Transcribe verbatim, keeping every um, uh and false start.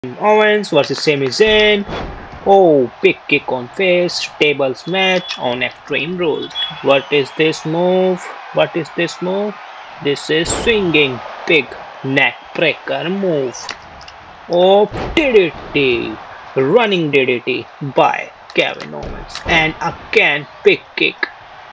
Owens versus Sami Zayn. Oh, big kick on face, tables match on Extreme Rules. What is this move? What is this move? This is swinging big neck breaker move. Oh, D D T, running D D T by Kevin Owens, and again big kick